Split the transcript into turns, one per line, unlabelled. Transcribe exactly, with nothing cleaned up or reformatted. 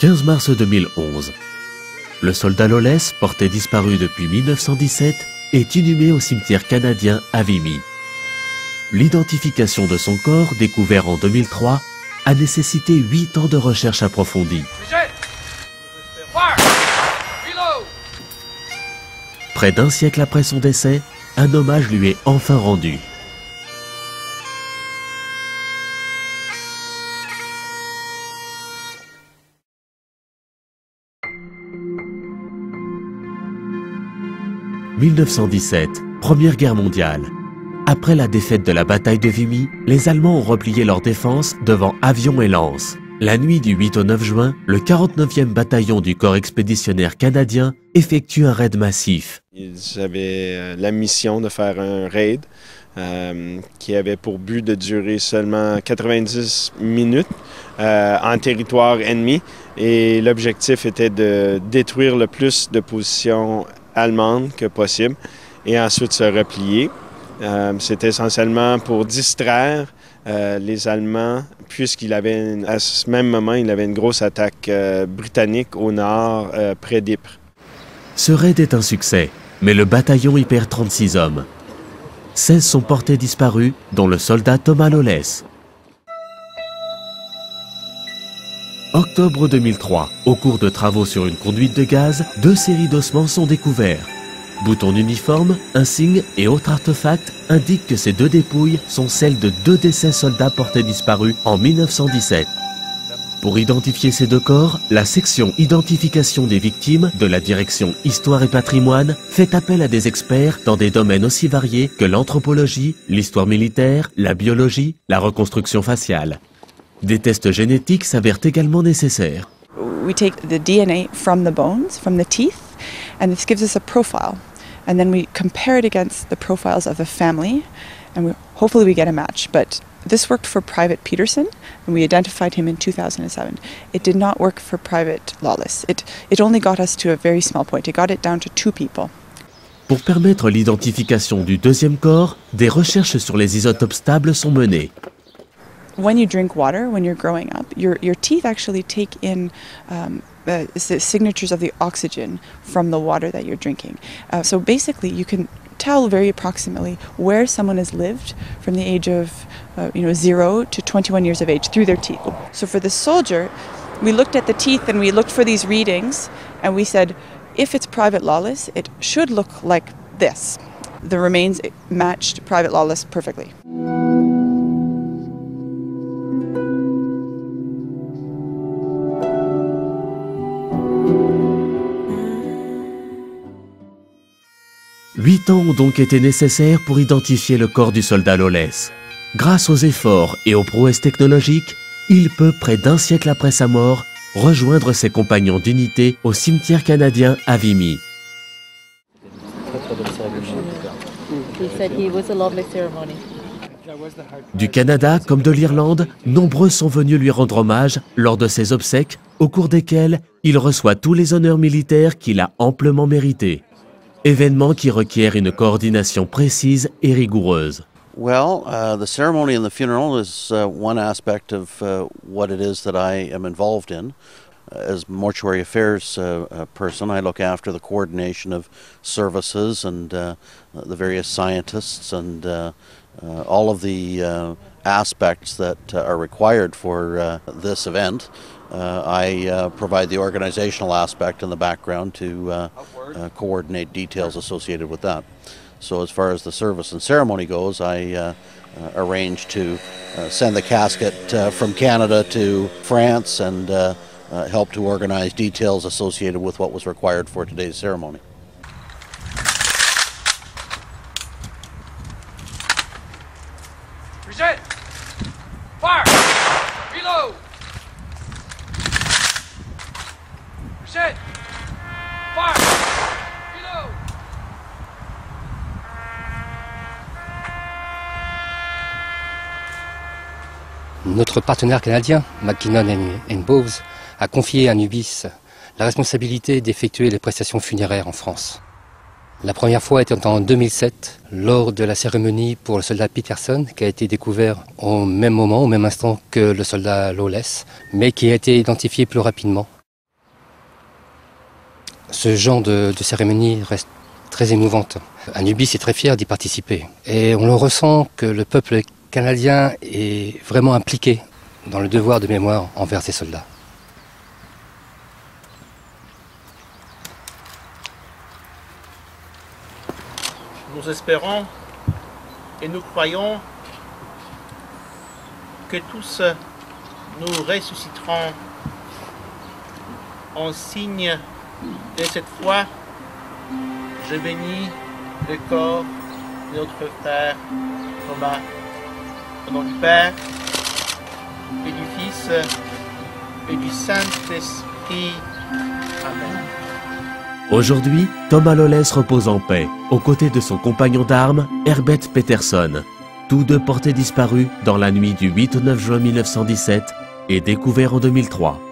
quinze mars deux mille onze. Le soldat Lawless, porté disparu depuis mille neuf cent dix-sept, est inhumé au cimetière canadien à Vimy. L'identification de son corps, découvert en deux mille trois, a nécessité huit ans de recherche approfondie. Près d'un siècle après son décès, un hommage lui est enfin rendu. mille neuf cent dix-sept, Première Guerre mondiale. Après la défaite de la bataille de Vimy, les Allemands ont replié leur défense devant avions et lances. La nuit du huit au neuf juin, le quarante-neuvième bataillon du corps expéditionnaire canadien effectue un raid massif.
Ils avaient la mission de faire un raid euh, qui avait pour but de durer seulement quatre-vingt-dix minutes euh, en territoire ennemi, et l'objectif était de détruire le plus de positions allemandes que possible et ensuite se replier. Euh, C'était essentiellement pour distraire euh, les Allemands, puisqu'il avait, une, à ce même moment, il avait une grosse attaque euh, britannique au nord, euh, près d'Ypres.
Ce raid est un succès, mais le bataillon y perd trente-six hommes. seize sont portés disparus, dont le soldat Thomas Lawless. Octobre deux mille trois, au cours de travaux sur une conduite de gaz, deux séries d'ossements sont découverts. Boutons d'uniforme, insignes et autres artefacts indiquent que ces deux dépouilles sont celles de deux des seize soldats portés disparus en mille neuf cent dix-sept. Pour identifier ces deux corps, la section Identification des victimes de la direction Histoire et Patrimoine fait appel à des experts dans des domaines aussi variés que l'anthropologie, l'histoire militaire, la biologie, la reconstruction faciale. Des tests génétiques s'avèrent également nécessaires.
We take the D N A from the bones, from the teeth, and this gives us a profile. And then we compare it against the profiles of the family, and we, hopefully we get a match. But this worked for Private Peterson, and we identified him in two thousand seven. It did not work for Private Lawless. It, it only got us to a very small point. It got it down to two people.
Pour permettre l'identification du deuxième corps, des recherches sur les isotopes stables sont menées.
When you drink water, when you're growing up, your, your teeth actually take in um, uh, signatures of the oxygen from the water that you're drinking. Uh, so basically you can tell very approximately where someone has lived from the age of uh, you know, zero to twenty-one years of age through their teeth. So for the soldier, we looked at the teeth and we looked for these readings, and we said, if it's Private Lawless, it should look like this. The remains matched Private Lawless perfectly.
Huit ans ont donc été nécessaires pour identifier le corps du soldat Lawless. Grâce aux efforts et aux prouesses technologiques, il peut, près d'un siècle après sa mort, rejoindre ses compagnons d'unité au cimetière canadien à Vimy. Du Canada comme de l'Irlande, nombreux sont venus lui rendre hommage lors de ses obsèques, au cours desquelles il reçoit tous les honneurs militaires qu'il a amplement mérités. Événement qui requiert une coordination précise et rigoureuse.
Well, uh, the ceremony and the funeral is uh, one aspect of uh, what it is that I am involved in. As mortuary affairs uh, uh, person, I look after the coordination of services and uh, the various scientists and uh, uh, all of the uh, aspects that uh, are required for uh, this event. Uh, I uh, provide the organizational aspect in the background to uh, uh, coordinate details associated with that. So as far as the service and ceremony goes, I uh, uh, arranged to uh, send the casket uh, from Canada to France and uh, uh, help to organize details associated with what was required for today's ceremony.
Reset! Fire! Reload! Reset! Fire! Reload!
Notre partenaire canadien, McKinnon and Bowes, a confié à Nubis la responsabilité d'effectuer les prestations funéraires en France. La première fois était en deux mille sept, lors de la cérémonie pour le soldat Peterson, qui a été découvert au même moment, au même instant que le soldat Lawless, mais qui a été identifié plus rapidement. Ce genre de, de cérémonie reste très émouvante. Anubis est très fier d'y participer. Et on le ressent que le peuple canadien est vraiment impliqué dans le devoir de mémoire envers ses soldats.
Nous espérons et nous croyons que tous nous ressusciterons en signe de cette foi. Je bénis le corps de notre frère Thomas. Au nom du Père et du Fils et du Saint-Esprit. Amen.
Aujourd'hui, Thomas Lollès repose en paix, aux côtés de son compagnon d'armes, Herbert Peterson, tous deux portés disparus dans la nuit du huit au neuf juin mille neuf cent dix-sept et découverts en deux mille trois.